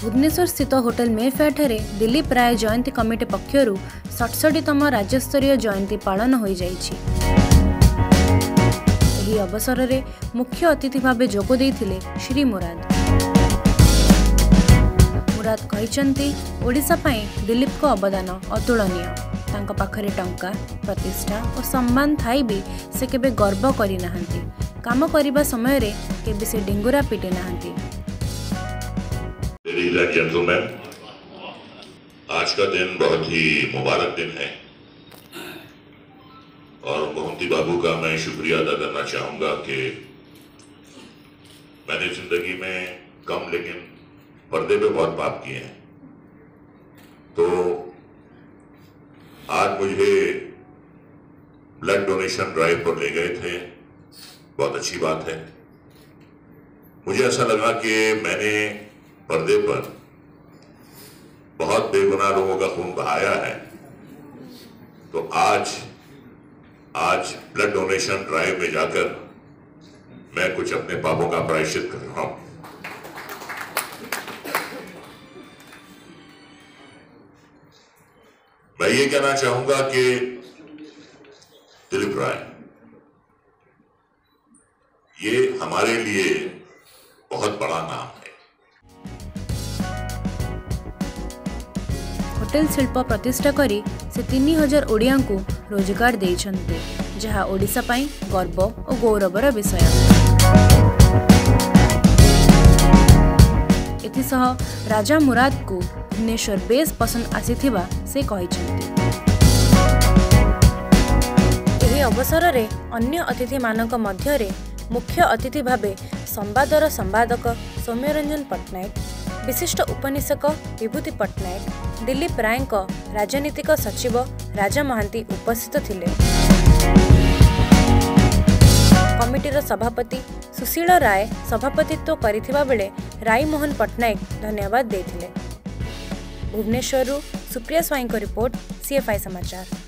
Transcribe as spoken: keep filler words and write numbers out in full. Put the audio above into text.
भुवनेश्वर स्थित hotel Mayfair ठारे दिलीप राय जयंती committee पक्षरु सड़सठतम राज्यस्तरीय जयंती पालन हो जाइछि। एही अवसर में मुख्य अतिथि भाव जोग देइथिले श्री मुराद। मुराद कहिसंती ओडिशा पई दिलीप को अवदान अतुलनीय। तांका पाखरे टंका प्रतिष्ठा और सम्मान थाई भी से केबे गर्व करि नाहंती। काम करिबा समय रे केबे से डिंगुरा पिटे नाहंती। लेडीज एंड जेंटलमैन, आज का दिन बहुत ही मुबारक दिन है और मोहंती बाबू का मैं शुक्रिया अदा करना चाहूँगा कि मैंने जिंदगी में कम लेकिन पर्दे पे बहुत पाप किए हैं। तो आज मुझे ब्लड डोनेशन ड्राइव पर ले गए थे, बहुत अच्छी बात है। मुझे ऐसा लगा कि मैंने पर्दे पर बहुत बेगुनाह लोगों का खून बहाया है, तो आज आज ब्लड डोनेशन ड्राइव में जाकर मैं कुछ अपने पापों का प्रायश्चित कर रहा हूं। मैं ये कहना चाहूंगा कि दिलीप राय, ये हमारे लिए बहुत बड़ा नाम है। होटेल शिल्प प्रतिष्ठा करी से तीन हजार ओडिया को रोजगार देइछन्ते, जहा ओडिशा पाई गर्व और गौरवर विषय। एथिसह राजा मुराद को भुवनेश्वर बेस पसंद आसीथिबा से कहिछन्ते। एही अवसर रे अन्य अतिथि मानक मध्य रे मुख्य अतिथि भावे संवादर संवादक सौम्यरंजन पट्टनायक, विशिष्ट उपनिषेक विभूति पट्टनायक, दिलीप राय राजनीतिक सचिव राजा महांती उपस्थित थिले। कमिटीर सभापति सुशील राय सभापतित्व करिथिबा बेले राय मोहन पट्टनायक धन्यवाद देथिले। भुवनेश्वर सुप्रिया स्वाई को रिपोर्ट, सीएफआई समाचार।